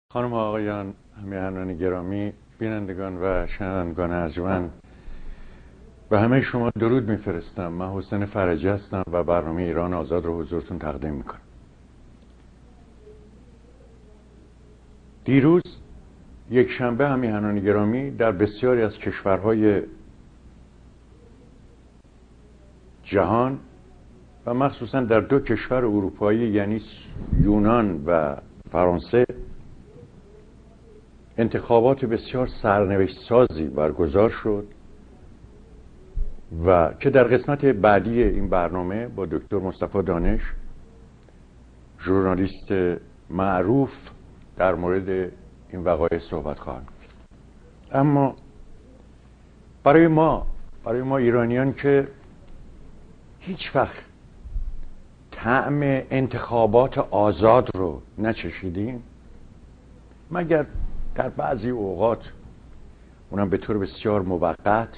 خانم و آقایان، همیهنان گرامی، بینندگان و شنوندگان ارجمند، به همه شما درود میفرستم. من حسین فرجی هستم و برنامه ایران آزاد رو حضورتون تقدیم میکنم. دیروز یک شنبه همیهنان گرامی در بسیاری از کشورهای جهان و مخصوصا در دو کشور اروپایی یعنی یونان و فرانسه انتخابات بسیار سرنوشت سازی برگزار شد و که در قسمت بعدی این برنامه با دکتر مصطفی دانش، ژورنالیست معروف، در مورد این وقایع صحبت خواهم کرد. اما برای ما ایرانیان که هیچ وقت طعم انتخابات آزاد رو نچشیدیم مگر در بعضی اوقات، اونم به طور بسیار موقت،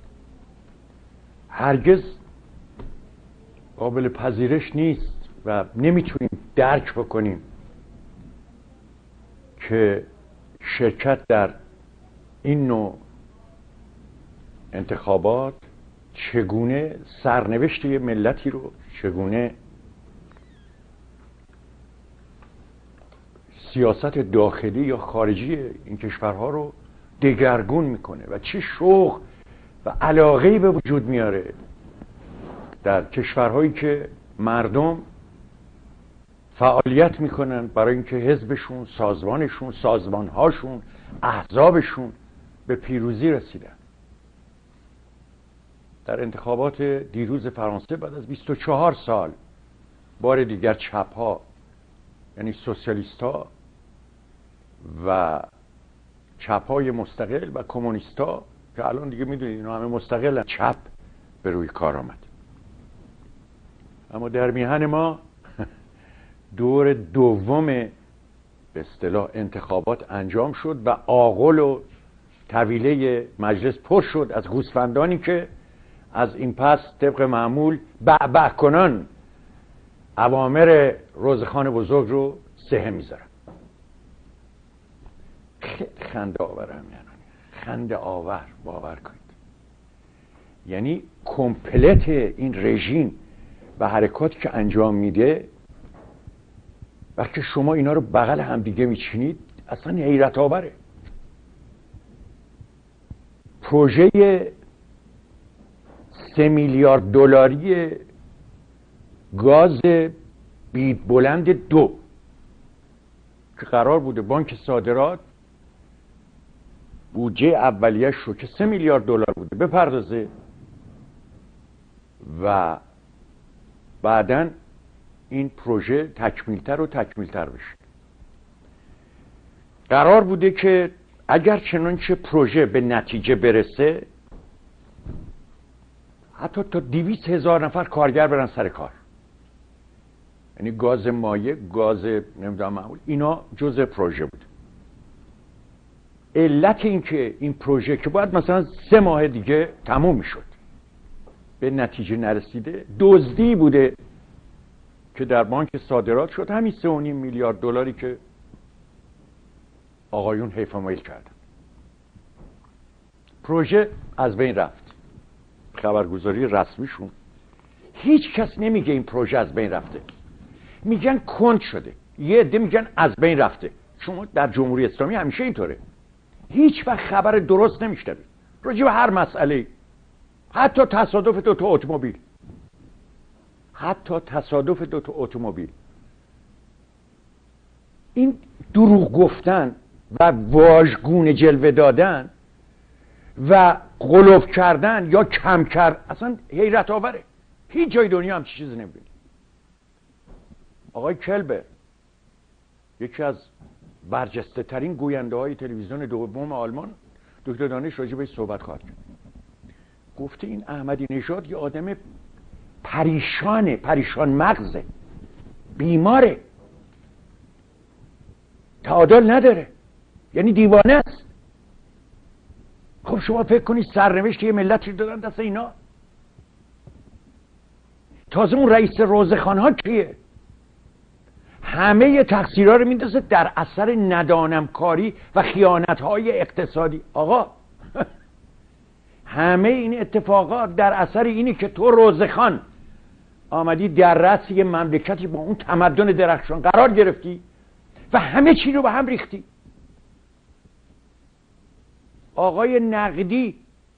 هرگز قابل پذیرش نیست و نمیتونیم درک بکنیم که شرکت در این نوع انتخابات چگونه سرنوشت یه ملتی رو، چگونه سیاست داخلی یا خارجی این کشورها رو دگرگون میکنه و چه شوق و علاقه‌ای به وجود میاره در کشورهایی که مردم فعالیت میکنن برای اینکه حزبشون، سازمانشون، سازمانهاشون، احزابشون به پیروزی رسیدن. در انتخابات دیروز فرانسه بعد از 24 سال بار دیگر چپ‌ها، یعنی سوسیالیست‌ها و چپ‌های مستقل و کمونیست‌ها که الان دیگه میدونید اینا همه مستقلن، چپ به روی کار آمد. اما در میهن ما دور دوم به اصطلاح انتخابات انجام شد و آغل و طویله مجلس پر شد از گوسفندانی که از این پس طبق معمول بعبع کنان اوامر روزخان بزرگ رو سهه میذارن. خیلی خنده آور هم، یعنی خنده آور، باور کنید. یعنی کمپلت این رژیم و حرکاتی که انجام میده وقتی شما اینا رو بغل هم دیگه میچینید اصلا حیرت آوره. پروژه 3 میلیارد دلاری گاز بید بلند 2 که قرار بوده بانک صادرات بودجه اولیه‌اش رو که 3 میلیارد دلار بوده بپردازه و بعداً این پروژه تکمیلتر و تکمیلتر بشه. قرار بوده که اگر چنانچه پروژه به نتیجه برسه حتی تا 200,000 نفر کارگر برن سر کار. یعنی گاز مایع، گاز نمیدونم معمول، اینا جزء پروژه بود. علت این که این پروژه که باید مثلا 3 ماه دیگه تموم میشد به نتیجه نرسیده، دزدی بوده که در بانک صادرات شد، همین 3.5 میلیارد دلاری که آقایون حیف میل کردن. پروژه از بین رفت. خبرگزاری رسمیشون هیچ کس نمیگه این پروژه از بین رفته، میگن کند شده. یه عده میگن از بین رفته. شما در جمهوری اسلامی همیشه اینطوره، هیچ وقت خبر درست نمیشنوید راجع به هر مسئله، حتی تصادف 2 تا اتومبیل، حتی تصادف 2 تا اتومبیل. این دروغ گفتن و واژگون جلوه دادن و غلوف کردن یا کم کرد اصلا حیرت آوره. هیچ جای دنیا هم چیزی نمیبینی. آقای کلبر، یکی از برجسته ترین گوینده های تلویزیون دوم آلمان، دکتر دانش راجع بهش صحبت خواهد کرد. گفته این احمدی نژاد یه آدم پریشانه، پریشان مغزه، بیماره، تعادل نداره، یعنی دیوانه است. خب شما فکر کنید سرنوشت یه ملت رو دادن دست اینا. تازه اون رئیس روزخان‌ها کیه؟ همه تقصیرها رو میندازه در اثر ندانمکاری و خیانت‌های اقتصادی. آقا همه این اتفاقات در اثر اینی که تو روزخان آمدی در رأس یه مملکتی با اون تمدن درخشان قرار گرفتی و همه چی رو به هم ریختی. آقای نقدی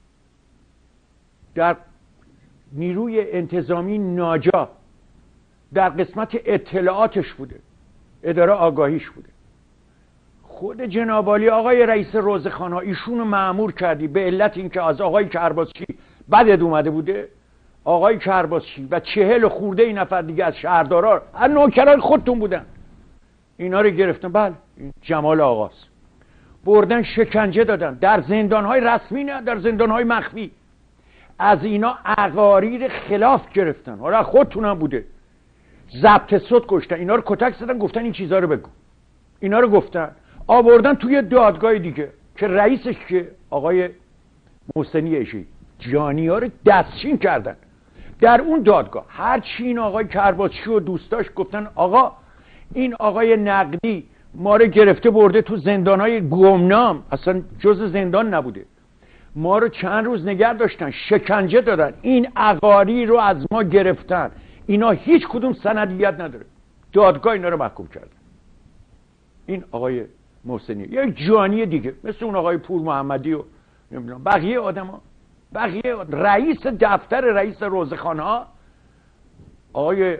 در نیروی انتظامی ناجا در قسمت اطلاعاتش بوده، اداره آگاهیش بوده. خود جنابالی آقای رئیس روزخان‌ها ایشونو مأمور کردی به علت اینکه از آقای کرباسچی بدت اومده بوده. آقای کرباسچی و 40 خورده این نفر دیگه از شهردارا از نوکران خودتون بودن، اینا رو گرفتن. بله جمال آقاست، بردن شکنجه دادن در زندان‌های رسمی، نه در زندان‌های مخفی. از اینا اقاریر خلاف گرفتن، حالا خودتونم بوده، ضبط صوت کشتن، اینا رو کتک زدن، گفتن این چیزا رو بگو، اینا رو گفتن، آوردن توی دادگاه دیگه که رئیسش که آقای محسنی عشی جانی ها رو دستچین کردن. در اون دادگاه هر چی این آقای کرباسچی و دوستاش گفتن آقا این آقای نقدی ما رو گرفته برده تو زندانهای گمنام، اصلا جز زندان نبوده، ما رو چند روز نگه داشتن، شکنجه دادن، این اقاری رو از ما گرفتن، اینا هیچ کدوم سندیت نداره. دادگاه اینا رو محکوم کرد. این آقای محسنی یک جانی دیگه مثل اون آقای پور محمدی و نمیدونم بقیه آدما، رئیس دفتر رئیس روزخان‌ها آقای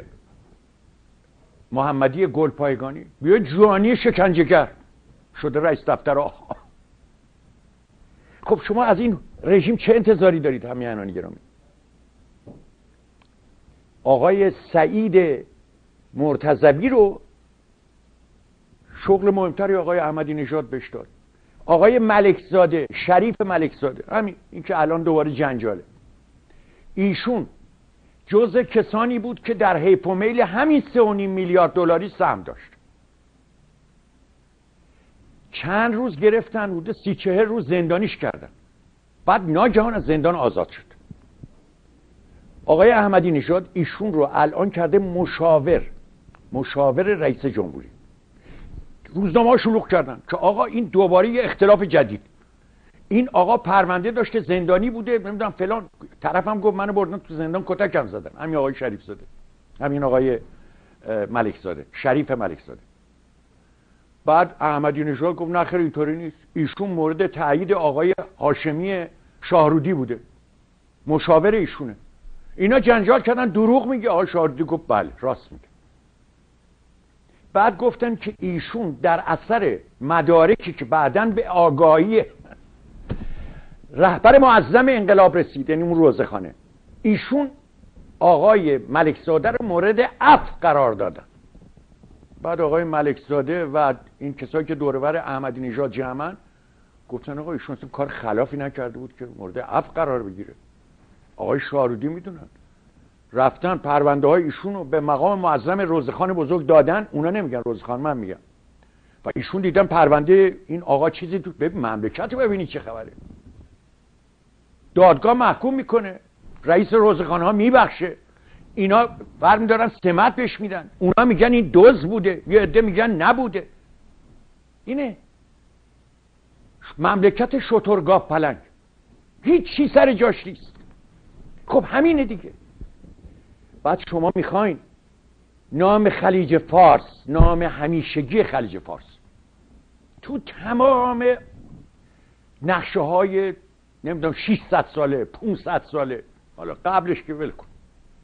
محمدی گلپایگانی بیا جانی شکنجهگر شده رئیس دفتر آها. خب شما از این رژیم چه انتظاری دارید؟ همیهنان گرامی، آقای سعید مرتضوی رو شغل مهمتری آقای احمدی نژاد بهش داد. آقای ملکزاده، شریف ملکزاده، همین این که الان دوباره جنجاله، ایشون جزء کسانی بود که در هیپ و میل همین 3.5 میلیارد دلاری سهم داشت. چند روز گرفتن، بوده 30-40 روز زندانیش کردن، بعد ناگهان از زندان آزاد شد. آقای احمدی نژاد ایشون رو الان کرده مشاور رئیس جمهوری. روزنامه‌ها شلوغ کردن که آقا این دوباره یه اختلاف جدید، این آقا پرونده داشته، زندانی بوده، نمیدونم فلان، طرفم گفت منو بردن تو زندان کتکم زدن، همین آقای شریف زاده، همین آقای ملک زاده، شریف ملک زاده. بعد احمدی نژاد گفت نه خیر اینطوری نیست، ایشون مورد تایید آقای هاشمی شاهرودی بوده، مشاور ایشونه. اینا جنجال کردن، دروغ میگه. آقای شاهرودی گفت بله راست میگه. بعد گفتن که ایشون در اثر مدارکی که بعداً به آگاهی رهبر معظم انقلاب رسید، یعنی اون روزخانه، ایشون آقای ملکزاده رو مورد عفو قرار دادن. بعد آقای ملکزاده و این کسایی که دورور احمدی نژاد جمعن گفتن آقا ایشون اصلا کار خلافی نکرده بود که مورد عفو قرار بگیره. آقای شاهرودی میدونن، رفتن پرونده های ایشون رو به مقام معظم روزخان بزرگ دادن، اونا نمیگن روزخان، من میگم، و ایشون دیدن پرونده این آقا چیزی تو ببین مملکت رو ببینید چه خبره. دادگاه محکوم میکنه، رئیس روزخانه ها میبخشه، اینا برمیدارن سمت بهش میدن، اونا میگن این دزد بوده، یه عده میگن نبوده. اینه مملکت شترگاه پلنگ، هیچ چی سر جاش نیست. خب همینه دیگه. بعد شما میخواین نام خلیج فارس، نام همیشگی خلیج فارس تو تمام نقشه های نمیدونم 600 ساله 500 ساله، حالا قبلش که ول کن،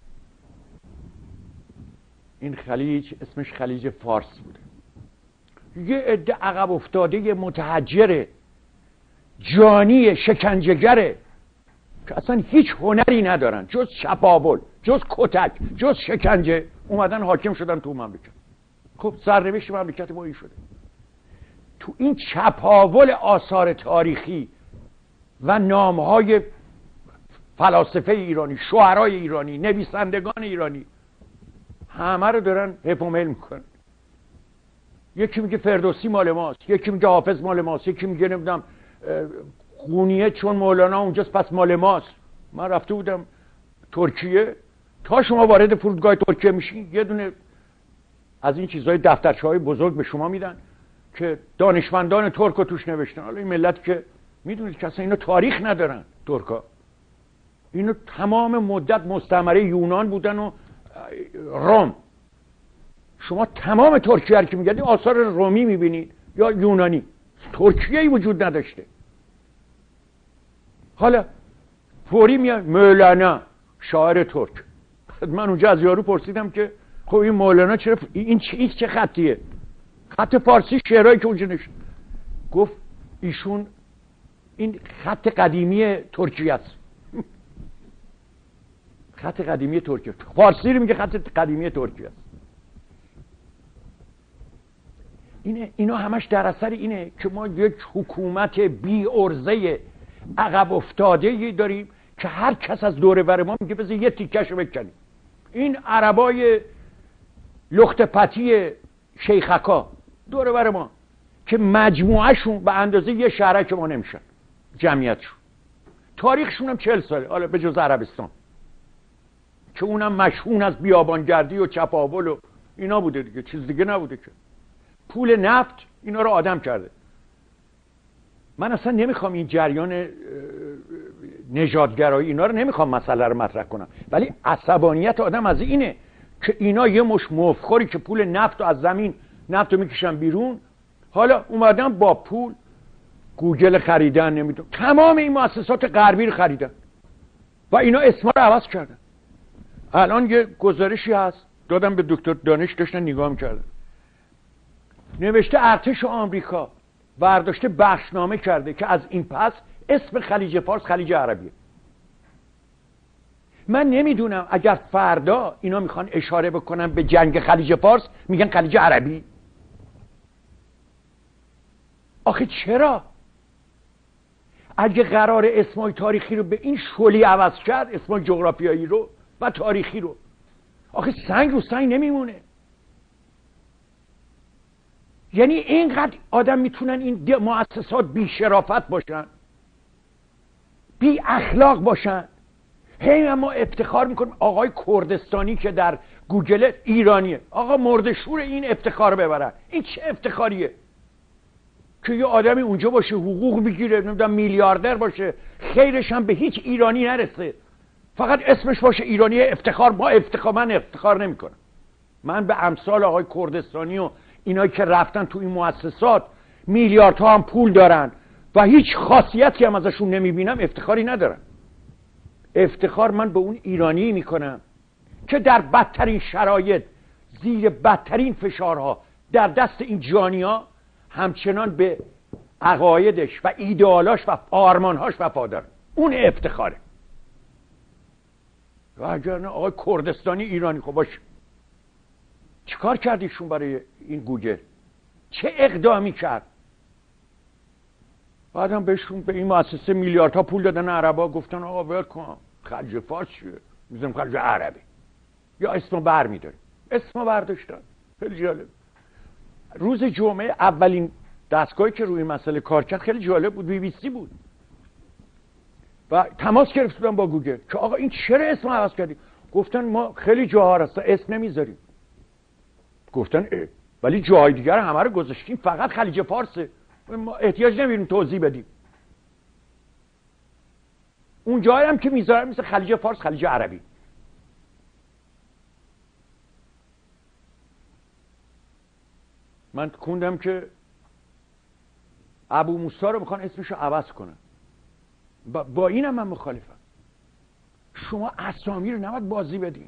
این خلیج اسمش خلیج فارس بوده. یه عده عقب افتاده متحجره، جانی شکنجهگره که اصلا هیچ هنری ندارن جز چپاول، جز کتک، جز شکنجه، اومدن حاکم شدن تو مملکت. خب سرنوشت مملکت ما این شده. تو این چپاول آثار تاریخی و نامهای فلاسفه ایرانی، شعرای ایرانی، نویسندگان ایرانی، همه رو دارن هپومیل میکنن. یکی میگه فردوسی مال ماست، یکی میگه حافظ مال ماست، یکی میگه نمیدونم قونیه چون مولانا اونجاست پس مال ماست. من رفته بودم ترکیه، تا شما وارد فرودگاه ترکیه میشین یه دونه از این چیزهای دفترچه‌های بزرگ به شما میدن که دانشمندان ترک رو توش نوشتن. حالا این ملت که میدونید که اصلا اینا تاریخ ندارن، ترکا اینو تمام مدت مستعمره یونان بودن و روم. شما تمام ترکیه رو که میگردید آثار رومی میبینید یا یونانی، ترکیه‌ای وجود نداشته. حالا فوری میاد مولانا شاعر ترک. من اونجا از یارو پرسیدم که خب این مولانا چرا این چه خطیه؟ خط فارسی شعرهایی که اونجا نوشته. گفت ایشون این خط قدیمی ترکیه است. خط قدیمی ترکیه، فارسی رو میگه خط قدیمی ترکیه است. اینا همش در اثر اینه که ما یک حکومت بی ارزه عقب افتاده‌ای داریم که هر کس از دوره بر ما میگه بذار یه تیکشو بکنیم. این عربای لخت پتی شیخکا دوره بر ما که مجموعهشون به اندازه یه شهرک ما نمیشن، جمعیتشون تاریخشون هم 40 ساله، حالا به جز عربستان که اونم مشهون از بیابانگردی و چپاول و اینا بوده دیگه، چیز دیگه نبوده که. پول نفت اینا رو آدم کرده. من اصلا نمیخوام این جریان نژادگرایی اینا رو نمیخوام مسئله رو مطرح کنم، ولی عصبانیت آدم از اینه که اینا یه مش مفخوری که پول نفت رو از زمین نفت رو میکشن بیرون، حالا اومدن با پول گوگل خریدن، نمیدونم تمام این مؤسسات غربی رو خریدن و اینا اسما رو عوض کردن. الان یه گزارشی هست دادم به دکتر دانش، داشتن نگاه میکردن، نوشته ارتش آمریکا برداشته بخشنامه کرده که از این پس اسم خلیج فارس خلیج عربیه. من نمیدونم اگر فردا اینا میخوان اشاره بکنن به جنگ خلیج فارس میگن خلیج عربی. آخه چرا؟ اگه قرار اسمای تاریخی رو به این شلی عوض کرد، اسمای جغرافیایی رو و تاریخی رو، آخه سنگ رو سنگ نمیمونه. یعنی اینقدر آدم میتونن این مؤسسات بی شرافت باشن، بی اخلاق باشن. هی ما افتخار میکنیم آقای کردستانی که در گوگل ایرانیه، آقا مرد شور این افتخار ببرن. این چه افتخاریه که یه آدمی اونجا باشه حقوق بگیره، نمیدونم میلیاردر باشه، خیرش هم به هیچ ایرانی نرسه، فقط اسمش باشه ایرانی. افتخار من افتخار نمیکنم. من به امثال آقای کردستانی و اینایی که رفتن تو این مؤسسات میلیاردها هم پول دارن و هیچ خاصیتی هم ازشون نمیبینم، افتخاری ندارن. افتخار من به اون ایرانی میکنم که در بدترین شرایط، زیر بدترین فشارها، در دست این جانیا همچنان به عقایدش و ایدئالاش و آرمانهاش وفادار. اون افتخاره. و اگر نه آقای کردستانی ایرانی، خب باشه، چیکار کردیشون برای این گوگل؟ چه اقدامی کرد؟ بعدم بهشون به این مؤسسه میلیاردها پول دادن عربا، گفتن آقا ول کن، خلیج فارس چیه؟ میذاریم خلیج عربی، یا اسمو برمی‌داریم. اسمو برداشتن. خیلی جالب. روز جمعه اولین دستگاهی که روی مسئله کار کرد خیلی جالب بود، BBC بود. و تماس گرفتن با گوگل که آقا این چرا اسم عوض کردی؟ گفتن ما خیلی جاها هست اسم نمیذاریم. گفتن ولی جاهای دیگر همه رو گذاشتیم، فقط خلیج فارسه، ما احتیاج نمی‌بینیم توضیح بدیم. اون جایی هم که میذارن مثل خلیج فارس خلیج عربی. من خوندم که ابو موسی رو میخوان اسمشو عوض کنن. با اینم من مخالفم. شما اسامی رو نباید بازی بدین.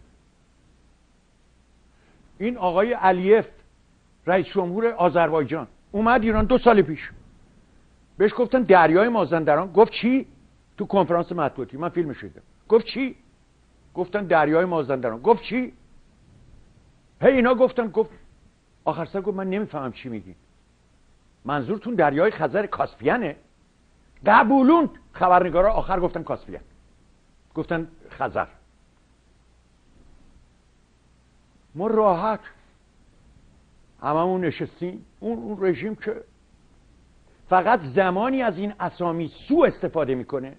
این آقای علیف رئیس جمهور آذربایجان اومد ایران 2 سال پیش، بهش گفتن دریای مازندران، گفت چی؟ تو کنفرانس مطبوعاتی من فیلمش دیدم، گفت چی؟ گفتن دریای مازندران، گفت چی؟ هی اینا گفتن، گفت آخر سر گفت من نمیفهمم چی میگی، منظورتون دریای خزر کاسپیانه؟ قبولون خبرنگارا آخر گفتن کاسپیان، گفتن خزر. ما راحت هممون نشستیم. اون رژیم که فقط زمانی از این اسامی سوء استفاده میکنه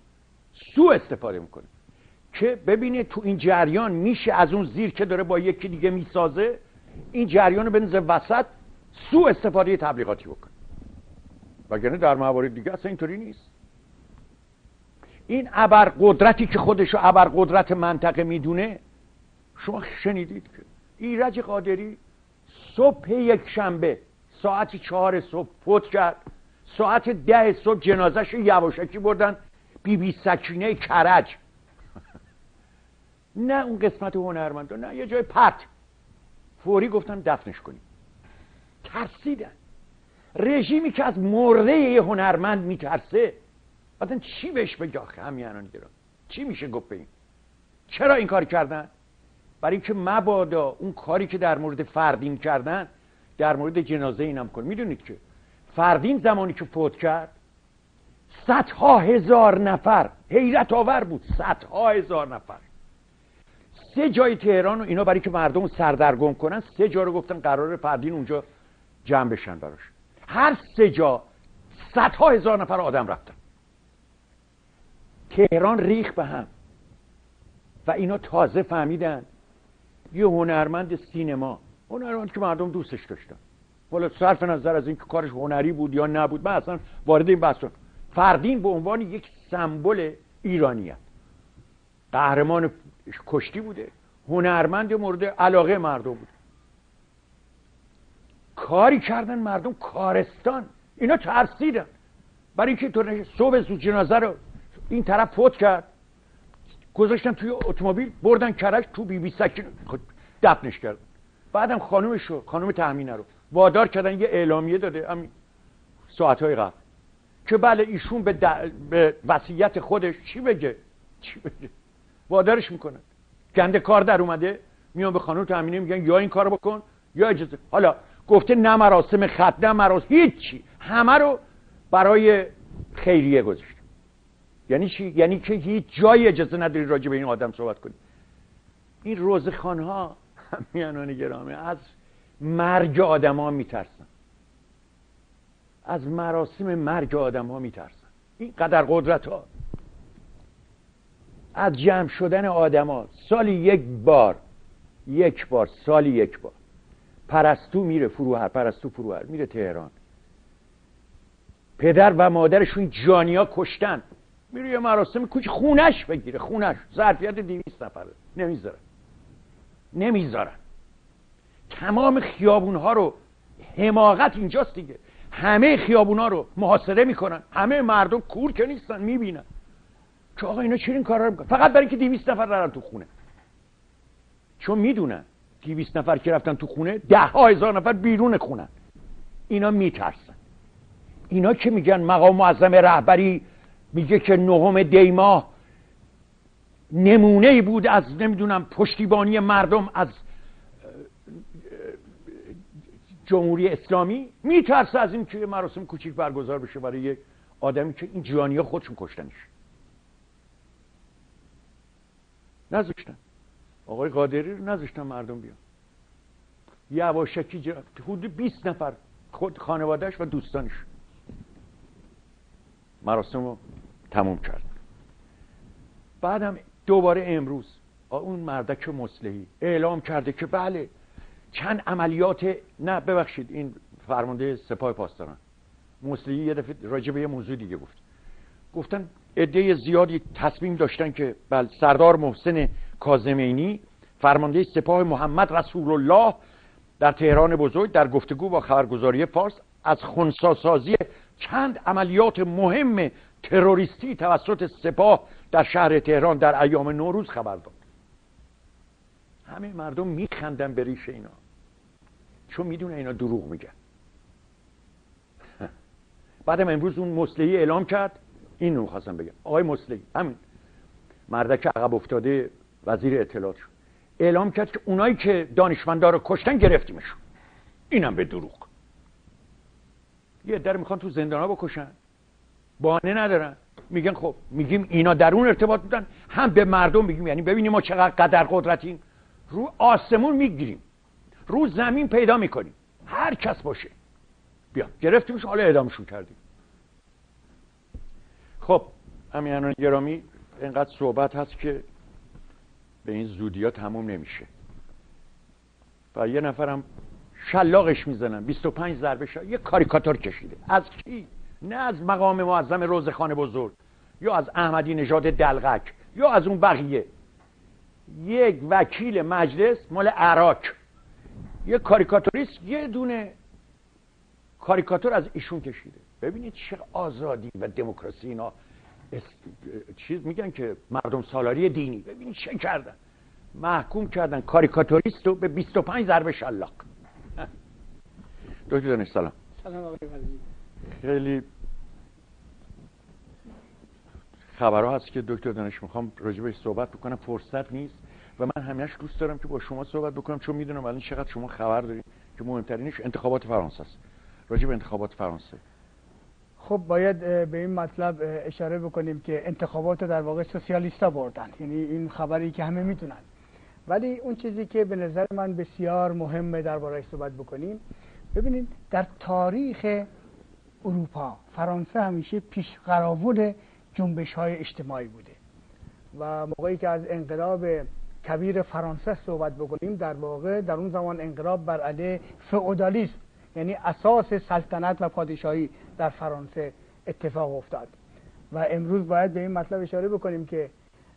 که ببینه تو این جریان میشه از اون زیر که داره با یکی دیگه میسازه این جریان رو بنزه وسط، سوء استفاده تبلیغاتی بکنه. وگرنه در موارد دیگه اصلا اینطوری نیست. این ابرقدرتی که خودشو ابرقدرت منطقه میدونه، شما شنیدید که ایرج قادری صبح یک شنبه ساعت 4 صبح فوت کرد، ساعت 10 صبح جنازش یواشکی بردن بی سکینه کرج. نه اون قسمت هنرمندا، نه یه جای پرت، فوری گفتن دفنش کنیم. ترسیدن. رژیمی که از مرده یه هنرمند میترسه، بعدن چی بهش بگه؟ آخه همیانان گرام چی میشه گفت به این؟ چرا این کار کردن؟ برای اینکه مبادا اون کاری که در مورد فردین کردن در مورد جنازه اینم کن. میدونید که فردین زمانی که فوت کرد صدها هزار نفر، حیرت آور بود، صدها هزار نفر 3 جای تهران و اینا برای که مردم سردرگم کنن 3 جا رو گفتن قراره فردین اونجا جمع بشن براش. هر 3 جا صدها هزار نفر آدم رفتن. تهران ریخ به هم و اینا تازه فهمیدن یه هنرمند سینما، هنرمند که مردم دوستش داشتن، حالا صرف نظر از اینکه کارش هنری بود یا نبود، من اصلا وارد این بحث نمیشم، فردین به عنوان یک سمبل ایرانیت، قهرمان کشتی بوده، هنرمند مورد علاقه مردم بود، کاری کردن مردم کارستان، اینا ترسیدن. برای اینکه تو صبح زود جنازه رو این طرف فوت کرد، گذاشتن توی اتومبیل بردن کرج، تو بی سکین دفنش کردن. بعدم خانم تأمینه رو وادار کردن، یه اعلامیه داده همین ساعتهای قبل که بله ایشون به وصیت خودش چی بگه وادارش میکنن. گنده کار در اومده، میان به خانم تأمینه میگن یا این کارو بکن یا اجازه. حالا گفته نه مراسم ختم نه مراسم هیچی، همه رو برای خیریه گذاشت. یعنی چی؟ یعنی که هیچ جایی اجازه نداری راجع به این آدم صحبت کنی. این روزخوان‌ها همیانان گرامی از مرگ آدم‌ها میترسن، از مراسم مرگ آدم‌ها میترسن. این قدر قدرت ها از جمع شدن آدم‌ها سالی یک بار سالی یک بار پرستو میره فروهر میره تهران، پدر و مادرشون جانیا کشتن، میره یه مراسم کوچ خونش بگیره، خونش ظرفیت 200 نفره، نمیذارن. تمام خیابونها رو، حماقت اینجاست دیگه، همه خیابونها رو محاصره میکنن، همه مردم کور که نیستن، میبینن که آقا اینا چرا این کارا رو میکنن، فقط برای اینکه 200 نفر نرن تو خونه. چون میدونن 200 نفر که رفتن تو خونه 10,000 نفر بیرون خونن. اینا میترسن. اینا که میگن مقام معظم رهبری میگه که 9 دی ماه نمونه بود از نمیدونم پشتیبانی مردم از جمهوری اسلامی، میترسه از این که مراسم کوچیک برگزار بشه برای یک آدمی که این جوانی‌ها خودشون کشتنش. نذاشتن آقای قادری رو، نذاشتن مردم بیان. یواشکی حدود 20 نفر خود خانوادهش و دوستانش مراسم رو تموم کرد. بعدم دوباره امروز اون مردک مصلحی اعلام کرده که بله چند عملیات، نه ببخشید این فرمانده سپاه پاسداران مصلحی یه دفعه راجع به یه موضوع دیگه گفتن عده زیادی تصمیم داشتن که بله سردار محسن کاظمینی فرمانده سپاه محمد رسول الله در تهران بزرگ در گفتگو با خبرگزاری فارس از خنثی‌سازی چند عملیات مهم تروریستی توسط سپاه در شهر تهران در ایام نوروز خبر داد. همه مردم میخندن به ریش اینا، چون میدونه اینا دروغ میگن. بعدم امروز اون مصلحی اعلام کرد، این رو خواستم بگم، آقای مصلحی همین مردک عقب افتاده وزیر اطلاعات شد، اعلام کرد که اونایی که دانشمندا رو کشتن گرفتیمشون. اینم به دروغ. یه عده میخوان تو زندانا بکشن، بهانه ندارن، میگن خب میگیم اینا در اون ارتباط بودن، هم به مردم میگیم یعنی ببینیم ما چقدر قدر قدرتیم، رو آسمون میگیریم، رو زمین پیدا میکنیم، هر کس باشه بیا گرفتیمش، حالا اعدامشون کردیم. خب امیانان گرامی اینقدر صحبت هست که به این زودی ها تموم نمیشه. و یه نفرم شلاقش میزنن 25 ضربه یه کاریکاتور کشیده. از کی؟ نه از مقام معظم روضه‌خان بزرگ یا از احمدی نژاد دلغک یا از اون بقیه. یک وکیل مجلس مال عراق، یه کاریکاتوریست یه دونه کاریکاتور از ایشون کشیده. ببینید چه آزادی و دموکراسی اینا چیز میگن که مردم سالاری دینی. ببینید چه کردن، محکوم کردن کاریکاتوریست رو به 25 ضربه شلاق. دکتر دانش سلام. سلام آقای وزیر. خیلی خبرها هست که دکتر دانش میخوام راجع بهش صحبت بکنم، فرصت نیست و من همیشه دوست دارم که با شما صحبت بکنم چون میدونم الان چقدر شما خبر دارید که مهمترینش انتخابات فرانسه است. راجع به انتخابات فرانسه خب باید به این مطلب اشاره بکنیم که انتخابات در واقع سوسیالیستا بردن، یعنی این خبری که همه میدونن. ولی اون چیزی که به نظر من بسیار مهمه درباره‌اش صحبت بکنیم، ببینید در تاریخ اروپا فرانسه همیشه پیشقراول جنبش‌های اجتماعی بوده و موقعی که از انقلاب کبیر فرانسه صحبت بکنیم، در واقع در اون زمان انقلاب بر علیه فئودالیسم، یعنی اساس سلطنت و پادشاهی در فرانسه اتفاق افتاد. و امروز باید به این مطلب اشاره بکنیم که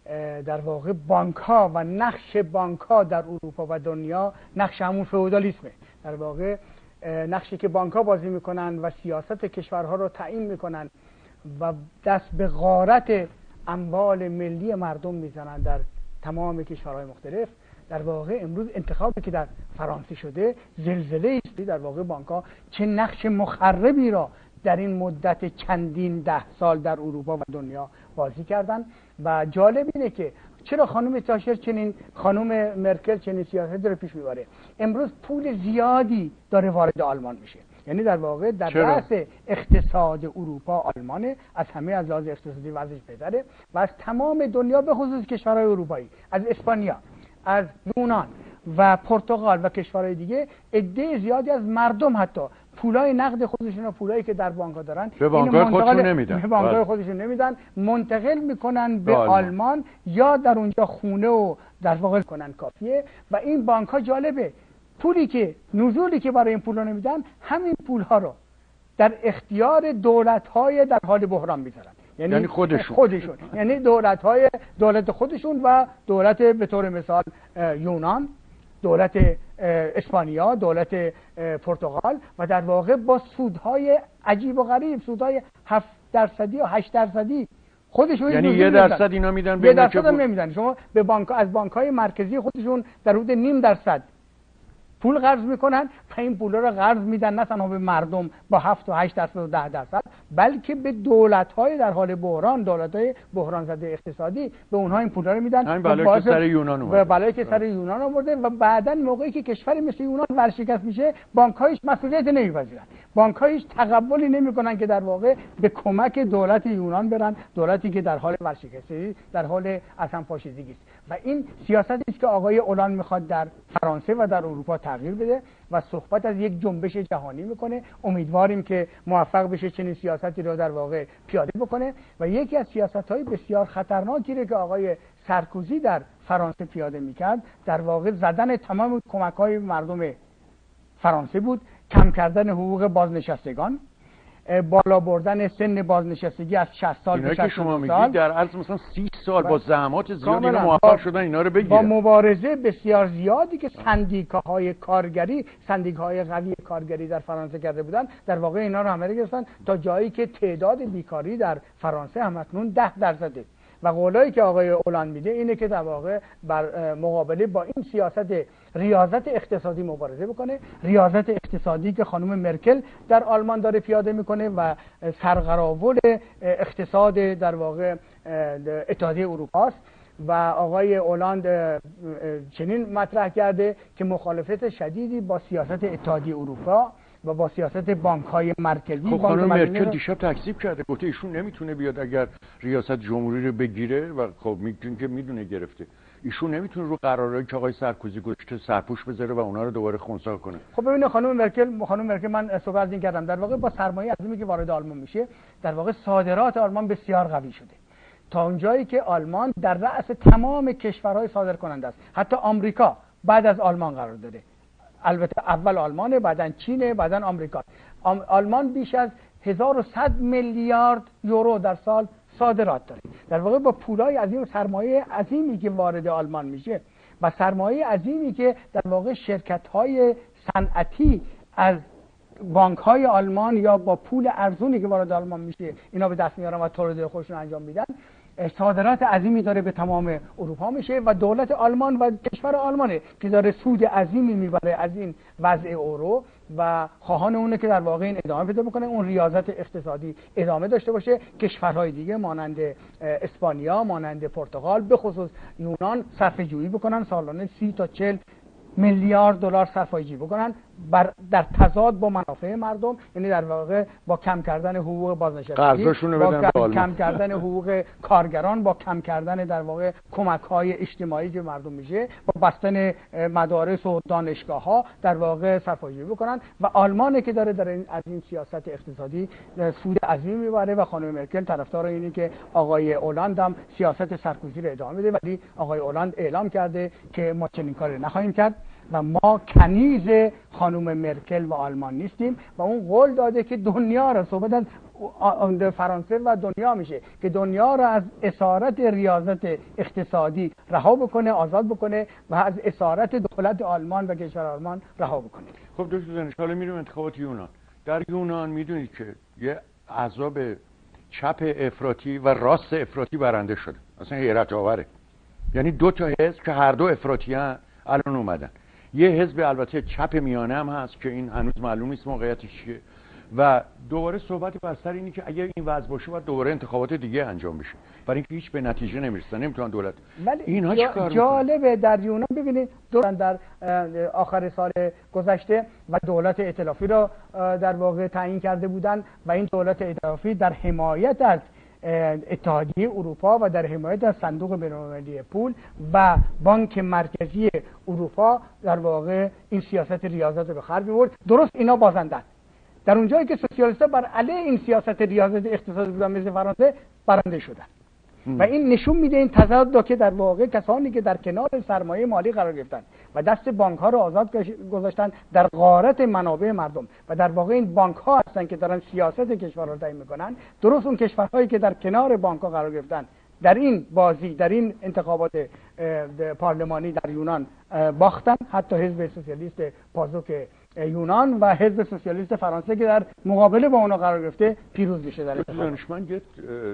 در واقع بانک‌ها و نقش بانک‌ها در اروپا و دنیا نقش همون فئودالیسمه. در واقع نقشی که بانک‌ها بازی میکنن و سیاست کشورها رو تعیین میکنن و دست به غارت اموال ملی مردم میزنن در تمام کشورهای مختلف. در واقع امروز انتخابی که در فرانسه شده زلزله است. در واقع بانک‌ها چه نقش مخربی را در این مدت چندین 10 سال در اروپا و دنیا بازی کردن. و جالب اینه که چرا خانم تاشر چنین، خانم مرکل چنین سیاست رو پیش میبره. امروز پول زیادی داره وارد آلمان میشه، یعنی در واقع در رأس اقتصاد اروپا آلمانه، از همه از لحاظ اقتصادی وضعش بهتره و از تمام دنیا به خصوص کشورهای اروپایی، از اسپانیا، از یونان و پرتغال و کشورهای دیگه عده زیادی از مردم حتی پولای نقد خودشون و پولایی که در بانک‌ها دارن به بانک‌های خودشون نمیدن، به بانک‌های خودشون نمیدن، منتقل میکنن به آلمان یا در اونجا خونه و در واقع کنن کافیه. و این بانک‌ها جالبه، پولی که نزولی که برای این پولا نمیدن، همین پولها رو در اختیار دولت‌های در حال بحران میذارن. یعنی خودشون یعنی دولت خودشون و دولت به طور مثال یونان، دولت اسپانیا، دولت پرتغال، و در واقع با سودهای عجیب و غریب، سودهای 7% و 8% خودشون، یعنی 1% اینا میدن، 1% هم نمیدن. شما به بانک، از بانک‌های مرکزی خودشون در حدود 0.5% پول قرض میکنن و این پولا رو قرض میدن نه تنها به مردم با 7 و 8% و 10%، بلکه به دولت‌های در حال بحران، دولت‌های بحران زده اقتصادی، به اونها این پولا رو میدن. همین بلایی که سر یونان اومده، بلایی که سر یونان آورده. و بعداً موقعی که کشوری مثل یونان ورشکست میشه، بانک‌هاش مسئولیت نمیپذیرن، بانک‌هاش تقبلی نمیکنن که در واقع به کمک دولت یونان برن، دولتی که در حال ورشکستگی، در حال اصلا پاشیدگی است. و این سیاستی است که آقای اولان میخواد در فرانسه و در اروپا تغییر بده و صحبت از یک جنبش جهانی میکنه. امیدواریم که موفق بشه چنین سیاستی رو در واقع پیاده بکنه. و یکی از سیاست‌های بسیار خطرناکی رو که آقای سارکوزی در فرانسه پیاده میکرد، در واقع زدن تمام کمک‌های مردم فرانسه بود، کم کردن حقوق بازنشستگان، بالا بردن سن بازنشستگی از 60 سال به 62 سال. شما میگید در عرض مثلا 30 سال با زحمات زیادی اینا موفق شدن اینا رو بگیرن، با مبارزه بسیار زیادی که سندیکاهای کارگری، سندیکاهای قوی کارگری در فرانسه کرده بودن، در واقع اینا رو همه گرفتن تا جایی که تعداد بیکاری در فرانسه همکنون 10%. و قولایی که آقای اولان میده اینه که در واقع بر مقابله با این سیاست ریاضت اقتصادی مبارزه بکنه، ریاضت اقتصادی که خانم مرکل در آلمان داره پیاده میکنه و سرقراول اقتصاد در واقع اتحادیه اروپا است. و آقای اولاند چنین مطرح کرده که مخالفت شدیدی با سیاست اتحادیه اروپا و با سیاست بانک‌های مرکزی. خب خانم مرکل دیشب تکذیب کرده، گفته ایشون نمیتونه بیاد اگر ریاست جمهوری رو بگیره و خب میگن که میدونه گرفته، ایشون نمیتونه رو قرارایی که آقای سارکوزی گذاشته سرپوش بذاره و اونا رو دوباره خنثی کنه. خب ببینید خانم مرکل من صحبت از این کردم، در واقع با سرمایه عظیمی که وارد آلمان میشه، در واقع صادرات آلمان بسیار قوی شده تا اونجایی که آلمان در رأس تمام کشورهای صادر کننده است. حتی آمریکا بعد از آلمان قرار داره. البته اول آلمانه، بعدن چینه، بعدن آمریکا. آلمان بیش از 1100 میلیارد یورو در سال صادرات داره. در واقع با پولای عظیم، سرمایه عظیمی که وارد آلمان میشه و سرمایه عظیمی که در واقع شرکت‌های صنعتی از بانک‌های آلمان یا با پول ارزونی که وارد آلمان میشه اینا به دست میارن و تولید خودشون انجام میدن، صادرات عظیمی داره به تمام اروپا میشه و دولت آلمان و کشور آلمانه که داره سود عظیمی میبره از این وضع اورو و خواهان اونه که در واقع این ادامه پیدا بکنه، اون ریاضت اقتصادی ادامه داشته باشه. کشورهای دیگه مانند اسپانیا، مانند پرتغال، به خصوص یونان صرفه جویی بکنن، سالانه 30 تا 40 میلیارد دلار صرفه‌جویی بکنن در تضاد با منافع مردم، یعنی در واقع با کم کردن حقوق بازنشستگی، با کم کردن حقوق کارگران، با کم کردن در واقع کمک‌های اجتماعی که مردم میشه، با بستن مدارس و دانشگاه‌ها در واقع صرفه‌جویی بکنن و آلمانی که داره از این سیاست اقتصادی سود عظیمی میبره و خانم مرکل طرفدار اینه که آقای اولاند هم سیاست سرکوزی رو ادامه بده، ولی آقای اولاند اعلام کرده که ما چنین کاری نخواهیم کرد و ما کنیز خانم مرکل و آلمان نیستیم و اون قول داده که دنیا را، صحبت از فرانسه و دنیا میشه که دنیا را از اسارت ریاضت اقتصادی رها بکنه، آزاد بکنه و از اسارت دولت آلمان و کشور آلمان رها بکنه. خب دوست عزیز، حالا میریم انتخابات یونان. در یونان میدونید که یه احزاب چپ افراطی و راست افراطی برنده شده. اصلا حیرت آوره. یعنی دو تا حزب که هر دو افراطی هستن الان اومدن. یه حزب البته چپ میانه هم هست که این هنوز معلوم نیست موقعیتش چیه و دوباره صحبتی بر سر اینه که اگر این وضع باشه باید دوباره انتخابات دیگه انجام بشه، برای اینکه هیچ به نتیجه نمیرسن، نمیتونن دولت. اینها چیکار جالبه در یونان ببینید در آخر سال گذشته و دولت ائتلافی را در واقع تعیین کرده بودن و این دولت ائتلافی در حمایت از اتحادیه اروپا و در حمایت از صندوق بین‌المللی پول و بانک مرکزی اروپا در واقع این سیاست ریاضت رو به خرج می‌برد. درست اینا بازندن. در اونجایی که سوسیالیست‌ها بر علیه این سیاست ریاضت اقتصادی بودن مثل فرانسه، برنده شدن. و این نشون میده این تضاد که در واقع کسانی که در کنار سرمایه مالی قرار گرفتن و دست بانک ها رو آزاد گذاشتن در غارت منابع مردم و در واقع این بانک ها هستن که دارن سیاست کشور رو تعیین میکنن. درست اون کشورهایی که در کنار بانک ها قرار گرفتن در این بازی، در این انتخابات پارلمانی در یونان باختن. حتی حزب سوسیالیست پاسوک یونان و حزب سوسیالیست فرانسه که در مقابله با اونا قرار گرفته پیروز میشه در انتخابات. من یه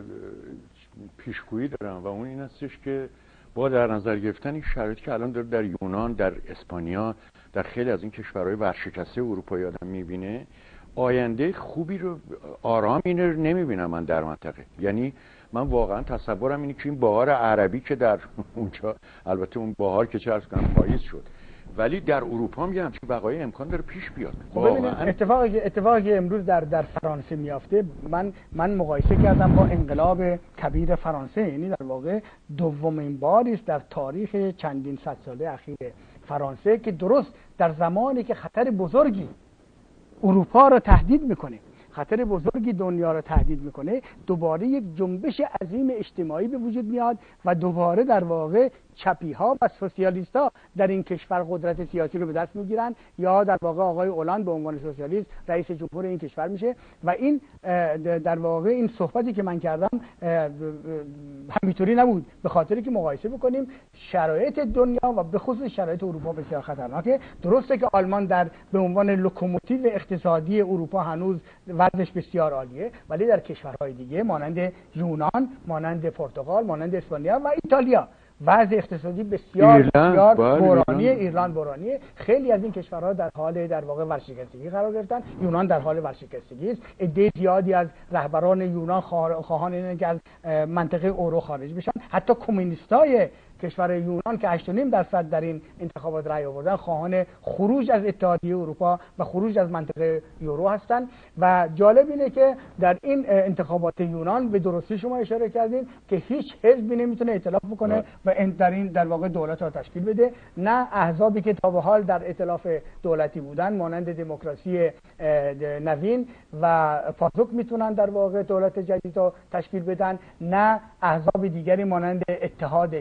پیشگویی دارم و اون این هستش که با در نظر گرفتن این شرایطی که الان داره در یونان، در اسپانیا، در خیلی از این کشورهای ورشکسته اروپایی آدم میبینه، آینده خوبی رو، آرامی رو نمیبینم من در منطقه. یعنی من واقعا تصورم اینه که این بهار عربی که در اونجا، البته اون بهار که چه عرض کنم پاییز شد، ولی در اروپا هم یه همچین بقای امکان داره پیش بیاد. اتفاقی که امروز در فرانسه میافته، من مقایسه کردم با انقلاب کبیر فرانسه، یعنی در واقع دومین باری است در تاریخ چندین صد ساله اخیر فرانسه که درست در زمانی که خطر بزرگی اروپا را تهدید میکنه، خطر بزرگی دنیا را تهدید میکنه، دوباره یک جنبش عظیم اجتماعی به وجود میاد و دوباره در واقع چپی ها و سوسیالیست ها در این کشور قدرت سیاسی رو به دست میگیرن یا در واقع آقای اولاند به عنوان سوسیالیست رئیس جمهور این کشور میشه و این در واقع این صحبتی که من کردم همینطوری نبود، به خاطری که مقایسه بکنیم شرایط دنیا و به خصوص شرایط اروپا بسیار خطرناکه. درسته که آلمان به عنوان لوکوموتیو اقتصادی اروپا هنوز وضعش بسیار عالیه، ولی در کشورهای دیگه مانند یونان، مانند پرتغال، مانند اسپانیا و ایتالیا وضع اقتصادی بسیار بحرانی، ایرلند بحرانیه. خیلی از این کشورها در حال در واقع ورشکستگی قرار گرفتن. یونان در حال ورشکستگی است. عده زیادی از رهبران یونان خواهان اینه که از منطقه اورو خارج بشن. حتی کمونیستای کشور یونان که 8.5% در این انتخابات رأی آوردن خواهان خروج از اتحادیه اروپا و خروج از منطقه یورو هستند. و جالب اینه که در این انتخابات یونان به درستی شما اشاره کردین که هیچ حزبی نمیتونه ائتلاف بکنه و در این در واقع دولت را تشکیل بده. نه احزابی که تا به حال در ائتلاف دولتی بودن مانند دموکراسی نوین و پاسوک میتونن در واقع دولت جدید را تشکیل بدن، نه احزاب دیگری مانند اتحاد چپ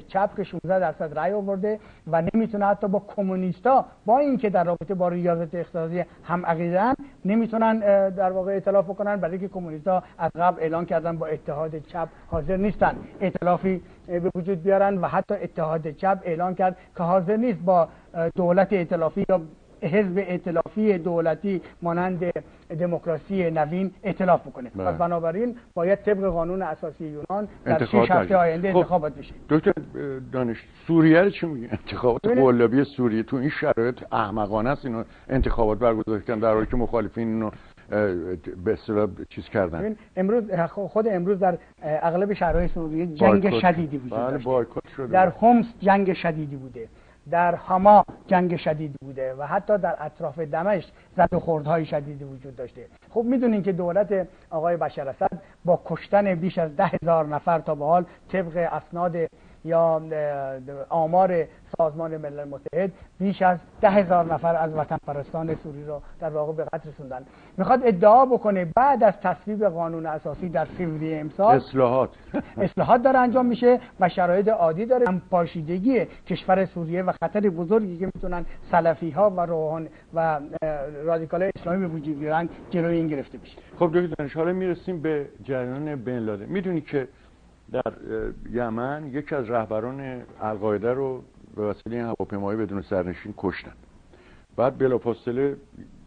که 16% رأی آورده و نمیتونه حتی با کمونیستا، با اینکه در رابطه با ریاضت اقتصادی هم عقیده‌اند، نمیتونن در واقع ائتلاف کنن، برای که کمونیستا از قبل اعلان کردن با اتحاد چپ حاضر نیستن ائتلافی به وجود بیارن و حتی اتحاد چپ اعلان کرد که حاضر نیست با دولت ائتلافی یا حزب ائتلافی دولتی مانند دموکراسی نوین ائتلاف بکنه. پس بنابراین باید طبق قانون اساسی یونان در 6 هفته آینده انتخابات بشه. دکتر دانش، سوریه رو چی میگه؟ انتخابات قلابی سوریه تو این شرایط احمقانه است اینو انتخابات برگزار کردن، در حالی که مخالفین اینو به اصطلاح چیز کردن. امروز خود امروز در اغلب شهرهای سوریه جنگ شدیدی وجود داشته. بایکوت شده. در حمص جنگ شدیدی بوده، در حما جنگ شدیدی بوده و حتی در اطراف دمشق زد و خوردهای شدیدی وجود داشته. خب میدونین که دولت آقای بشار اسد با کشتن بیش از 10,000 نفر تا به حال طبق اسناد یا آمار سازمان ملل متحد بیش از 10,000 نفر از وطن پرستان سوری رو در واقع به قتل رسوندن. میخواد ادعا بکنه بعد از تصویب قانون اساسی در فوریه امسال اصلاحات داره انجام میشه و شرایط عادی داره. پاشیدگی کشور سوریه و خطر بزرگی که میتونن سلفی ها و روحان و رادیکال اسلامی به وجود بیارن جلوی این گرفته بشه. خب دکتر، حالا میرسیم به جریان بن لادن. میدونی که در یمن یکی از رهبران القاعده رو به وسیله هواپیمایی بدون سرنشین کشتن. بعد بلافاصله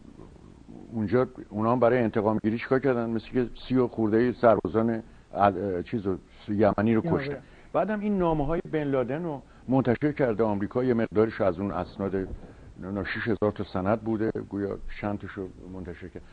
اونجا اونا هم برای انتقام گیری چیکار کردن؟ مثل که 30 خورده سربازان یمنی رو کشتن. بعدم این نامه‌های بن لادن رو منتشر کرده آمریکا، یه مقدارش از اون اسناد 6000 تا سند بوده، گویا چند تاشو منتشر کرد.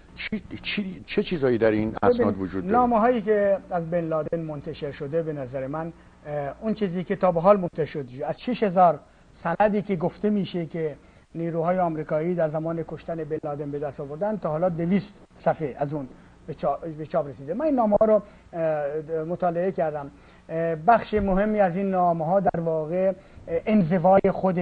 چه چیزایی در این اسناد وجود داره؟ نامه‌هایی که از بن لادن منتشر شده به نظر من اون چیزی که تا به حال منتشر شده، از 6000 سندی که گفته میشه که نیروهای آمریکایی در زمان کشتن بن لادن به دست آوردن، تا حالا 200 صفحه از اون به چاپ رسیده. من این نامه‌ها رو مطالعه کردم. بخش مهمی از این نامه‌ها در واقع انزوای خود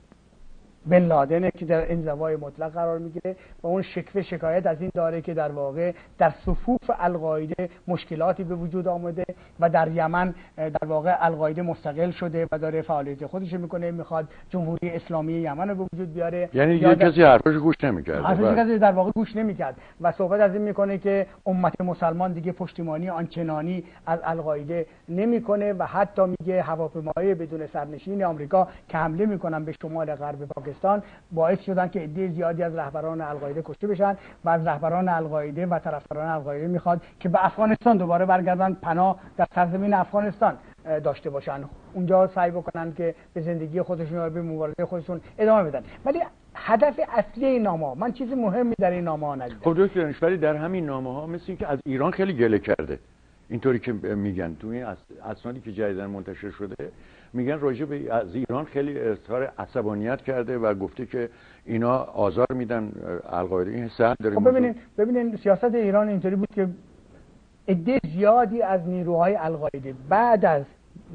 بن لادن که در انزوای مطلق قرار میگیره و اون شکایت از این داره که در واقع در صفوف القاعده مشکلاتی به وجود آمده و در یمن در واقع القاعده مستقل شده و داره فعالیت خودش میکنه، میخواد جمهوری اسلامی یمن رو به وجود بیاره. یعنی یه کسی حرفش گوش نمیکرد، کسی در واقع گوش نمیکرد و صحبت از این میکنه که امت مسلمان دیگه پشتیبانی آنچنانی از القاعده نمیکنه و حتی میگه هواپیماهای بدون سرنشین آمریکا که حمله میکنن به شمال غرب پاکستان باعث شدن که عده زیادی از رهبران القاعده کشته بشن و از رهبران القاعده و طرفداران القاعده میخواد که به افغانستان دوباره برگردن، پناه در سرزمین افغانستان داشته باشن، اونجا سعی بکنن که به زندگی خودشون و به مبارزه خودشون ادامه بدن. ولی هدف اصلی این نامه‌ها، من چیز مهمی در این نامه‌ها ندیدم. خب دکتر دانشوری، در همین نامه‌ها مثل اینکه از ایران خیلی گله کرده، اینطوری که میگن تو این اسنادی که جدیداً منتشر شده میگن راجع به از ایران خیلی اظهار عصبانیت کرده و گفته که اینا آزار میدن القاعده. این صحت داره؟ خب ببینین سیاست ایران اینطوری بود که عده زیادی از نیروهای القاعده بعد از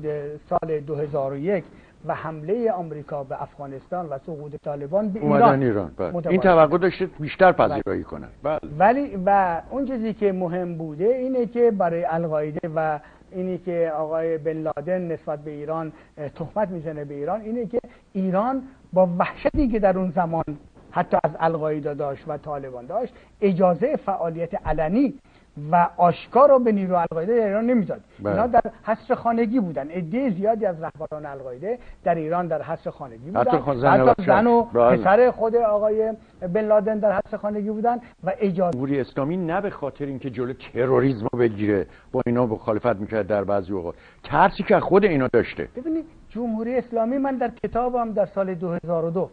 سال 2001 و حمله آمریکا به افغانستان و سقوط طالبان به ایران این توقع داشته بیشتر پذیرایی کنن. ولی و اون چیزی که مهم بوده اینه که برای القاعده و اینی که آقای بن لادن نسبت به ایران تهمت میزنه به ایران، اینه که ایران با وحشتی که در اون زمان حتی از القاعده داشت و طالبان داشت، اجازه فعالیت علنی و آشکار رو به نیرو القاعده در ایران نمیداد. اینا در حصر خانگی بودن. عده زیادی از رهبران القاعده در ایران در حصر خانگی بودن. حتی زن و پسر خود آقای بن لادن در حصر خانگی بودن و اجازه جمهوری اسلامی نه به خاطر اینکه جلو تروریسم رو بگیره با اینا مخالفت میکرد در بعضی اوقات، ترسی که خود اینا داشته. ببینید جمهوری اسلامی، من در کتابم در سال 2002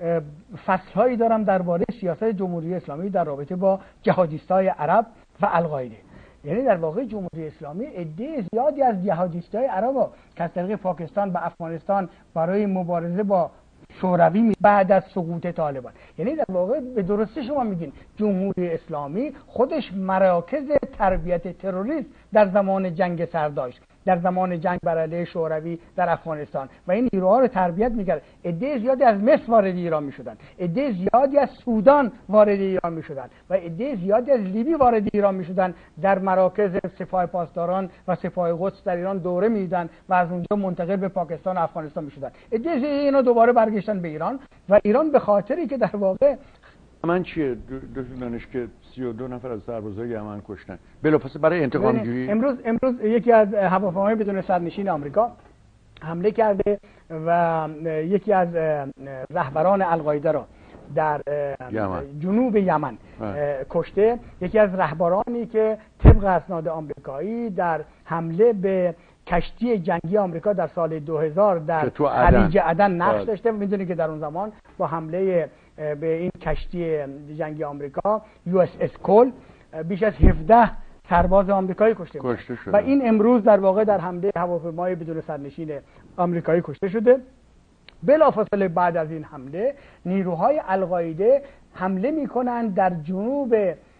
فصلهایی دارم درباره سیاست جمهوری اسلامی در رابطه با جهادیستای عرب و القاعده. یعنی در واقع جمهوری اسلامی عده زیادی از جهادیستای عرب که از طریق پاکستان و افغانستان برای مبارزه با شوروی بعد از سقوط طالبان، یعنی در واقع به درستی شما میگین جمهوری اسلامی خودش مراکز تربیت تروریست در زمان جنگ سرد داشت در زمان جنگ بر علیه شوروی در افغانستان و این نیروها رو تربیت میکرد. عده زیادی از مصر وارد ایران میشدن، عده زیادی از سودان وارد ایران میشدن و عده زیادی از لیبی وارد ایران میشدن. در مراکز سپاه پاسداران و سپاه قدس در ایران دوره میدیدن و از اونجا منتقل به پاکستان و افغانستان میشدن. عده اینا دوباره برگشتن به ایران و ایران به خاطری که در واقع من چیه دانش که 32 نفر از سربازای یمن کشتن بلافاصله برای انتقام گیری. امروز یکی از هواپیماهای بدون سرنشین آمریکا حمله کرده و یکی از رهبران القاعده را در جنوب یمن کشته. یکی از رهبرانی که طبق اسناد آمریکایی در حمله به کشتی جنگی آمریکا در سال 2000 در خلیج عدن نقش داشته. میدونید که در اون زمان با حمله به این کشتی جنگی آمریکا USS کول بیش از 17 سرباز آمریکایی کشته شده و این امروز در واقع در حمله هواپیمای بدون سرنشین آمریکایی کشته شده. بلافاصله بعد از این حمله نیروهای القاعده حمله میکنند در جنوب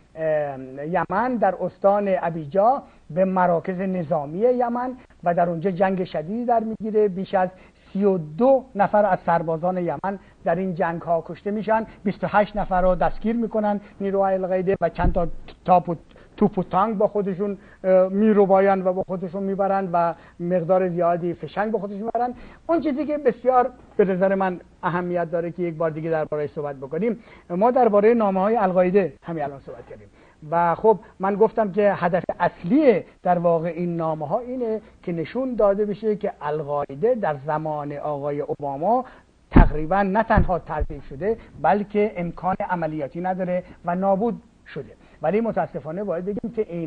یمن در استان ابیجا به مراکز نظامی یمن و در اونجا جنگ شدیدی در میگیره. بیش از 32 نفر از سربازان یمن در این جنگ ها کشته میشن. 28 نفر رو دستگیر میکنن نیروهای القاعده و چند تا توپ و تانک با خودشون میروباین و با خودشون میبرن و مقدار زیادی فشنگ با خودشون میبرن. اون چیزی که بسیار به نظر من اهمیت داره که یک بار دیگه درباره‌اش صحبت بکنیم، ما درباره نامه‌های القاعده همین الان صحبت کردیم و خب من گفتم که هدف اصلی در واقع این نامه‌ها اینه که نشون داده بشه که القاعده در زمان آقای اوباما تقریبا نه تنها تضعیف شده بلکه امکان عملیاتی نداره و نابود شده. ولی متاسفانه باید بگیم که این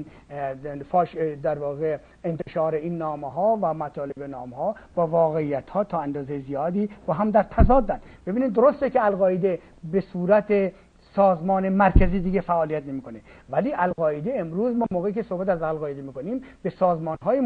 در واقع انتشار این نامه‌ها و مطالب نامه‌ها با واقعیت‌ها تا اندازه زیادی با هم در تضادن. ببینید درسته که القاعده به صورت سازمان مرکزی دیگه فعالیت نمی‌کنه، ولی القاعده امروز ما موقعی که صحبت از القاعده می‌کنیم به سازمان‌های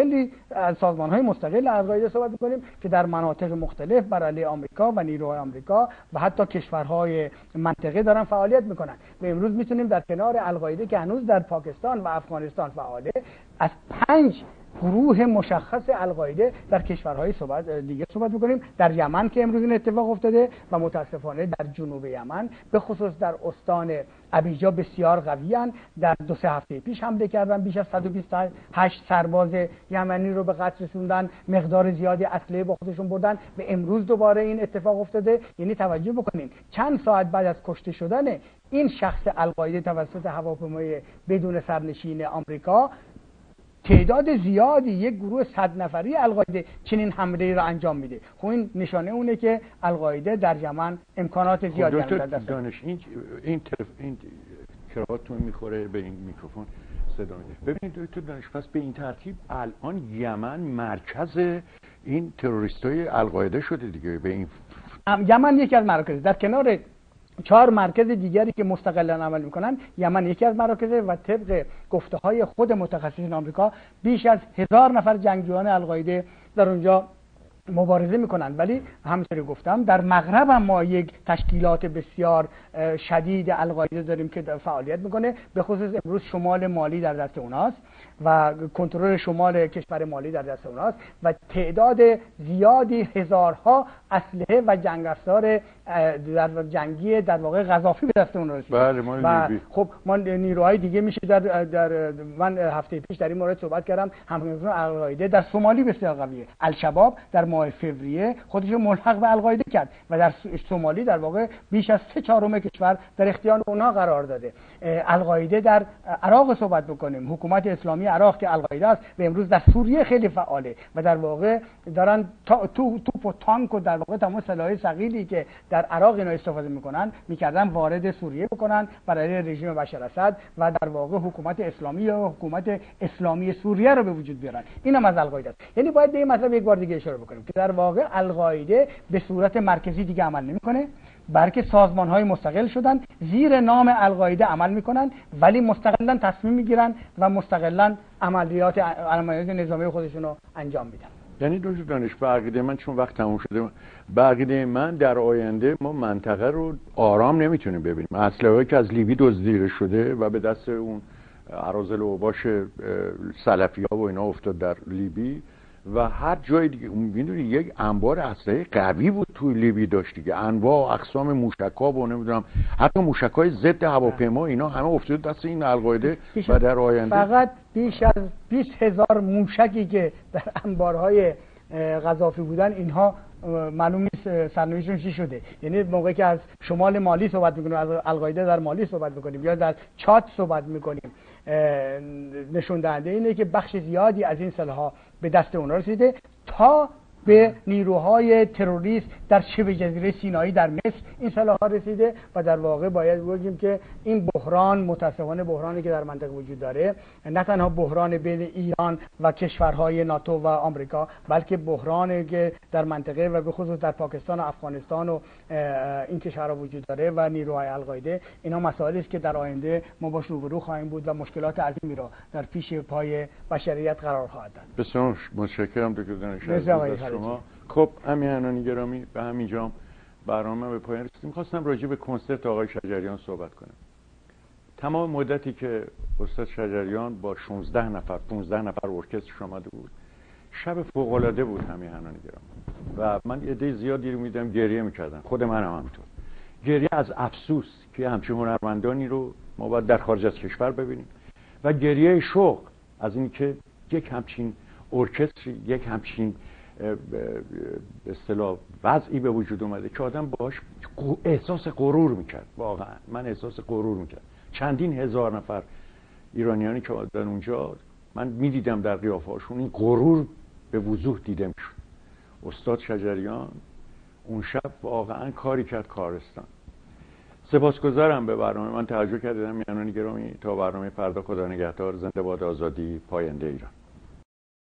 مستقل القاعده صحبت می‌کنیم که در مناطق مختلف بر علیه آمریکا و نیروهای آمریکا و حتی کشورهای منطقه دارن فعالیت می‌کنن و امروز می‌تونیم در کنار القاعده که هنوز در پاکستان و افغانستان فعاله از 5 گروه مشخص القاعده در کشورهای دیگه صحبت می‌کنیم. در یمن که امروز این اتفاق افتاده و متاسفانه در جنوب یمن به خصوص در استان ابیجا بسیار قویان. در 2-3 هفته پیش حمله کردن، بیش از 128 سرباز یمنی رو به قتل رسوندن، مقدار زیادی اسلحه با خودشون بردن و امروز دوباره این اتفاق افتاده. یعنی توجه بکنین چند ساعت بعد از کشته شدن این شخص القاعده توسط هواپیمای بدون سرنشین آمریکا تعداد زیادی یک گروه 100 نفری القاعده چنین حمله را انجام میده. خب این نشانه اونه که القاعده در یمن امکانات زیادی در دست داره. این کراواتتون میخوره به این میکروفون صدا میده. ببینید دکتر دانش، پس به این ترتیب الان یمن مرکز این تروریستای القاعده شده دیگه. به این یمن یکی از مراکز در کنار 4 مرکز دیگری که مستقلا عمل میکنن، یمن یکی از مراکزه و طبق گفته های خود متخصصین آمریکا بیش از 1000 نفر جنگجویان القاعده در اونجا مبارزه میکنن. ولی همونطوری گفتم در مغرب هم ما یک تشکیلات بسیار شدید القاعده داریم که فعالیت میکنه. به خصوص امروز شمال مالی در دست اوناست و کنترل شمال کشور مالی در دست اوناست و تعداد زیادی هزارها اسلحه و جنگ افزار در جنگی در واقع قذافی به دست اون رسید. و خب ما نیروهای دیگه میشه در من هفته پیش در این مورد صحبت کردم. همگان القاعده در سومالی بسیار قویه. الشباب در ماه فوریه خودش ملحق به القاعده کرد و در سومالی در واقع بیش از 3/4 کشور در اختیار اونها قرار داده. القاعده در عراق صحبت بکنیم، حکومت اسلامی عراق که القاعده است و امروز در سوریه خیلی فعاله و در واقع دارن توپ و تانک و در واقع تمام سلاح‌های ثقیلی که در عراق اینا استفاده میکردن وارد سوریه بکنن برای رژیم بشار اسد و در واقع حکومت اسلامی یا حکومت اسلامی سوریه رو به وجود بیارن. اینم از القاعده است. یعنی باید به این مطلب یک بار دیگه اشاره بکنیم که در واقع القاعده به صورت مرکزی دیگه عمل نمیکنه، بلکه سازمان‌های مستقل شدن زیر نام القاعده عمل میکنن ولی مستقلاً تصمیم میگیرن و مستقلاً عملیات نظامی خودشون رو انجام میدن. یعنی دکتر دانش به عقیده من، چون وقت تموم شده، به عقیده من در آینده ما منطقه رو آرام نمیتونیم ببینیم. اسلحه‌ای که از لیبی دزدیده شده و به دست اون اراذل اوباش سلفی ها و اینا افتاد در لیبی و هر جای دیگه میدونی یک انبار اسلحه قوی بود توی لیبی داشت دیگه، انواع اقسام موشک‌ها و نمیدونم حتی موشک‌های ضد هواپیما اینا همه افتاد دست این القاعده و در آینده فقط بیش از 20,000 موشکی که در انبارهای قذافی بودن اینها معلوم نیست سرنوشتشون چی شده. یعنی موقعی که از شمال مالی صحبت میکنیم، از القاعده در مالی صحبت میکنیم یا در چاد صحبت میکنیم، نشون دهنده اینه که بخش زیادی از این سلاح‌ها به دست اونها رسیده تا به نیروهای تروریست در شبه جزیره سینایی در مصر این سلاح‌ها رسیده و در واقع باید بگیم که این بحران متاسفانه بحرانی که در منطقه وجود داره نه تنها بحران بین ایران و کشورهای ناتو و آمریکا، بلکه بحرانی که در منطقه و به خصوص در پاکستان و افغانستان و این کشورها وجود داره و نیروهای القاعده، اینا مسائلی است که در آینده ما باش روبرو خواهیم بود و مشکلات عظیمی را در پیش پای بشریت قرار خواهد داد. بسیار متشکرم دکتر دانشور شما. خب امیرحنانی گرامی، به همینجا برنامه به پایان رسید. می‌خواستم راجع به کنسرت آقای شجریان صحبت کنم. تمام مدتی که استاد شجریان با 16 نفر 15 نفر ارکسترش آمده بود، شب فوق‌العاده بود امیرحنانی گرامی و من عده زیادی رو می‌دیدم گریه می‌کردن، خود منم همینطور. گریه از افسوس که همچین هنرمندانی رو ما باید در خارج از کشور ببینیم و گریه شوق از اینکه یک همچین ارکستری، یک همچین به اصطلاح وضعی به وجود اومده که آدم باش احساس غرور میکرد. واقعا من احساس غرور میکرد. چندین هزار نفر ایرانیانی که آمدن اونجا من میدیدم در قیافه‌هاشون این غرور به وضوح دیده میشد. استاد شجریان اون شب واقعا کاری کرد کارستان. سپاسگزارم به برنامه من توجه کردم. میانان گرامی، تا برنامه فردا، خدا نگهدار. زنده باد آزادی، پاینده ایران.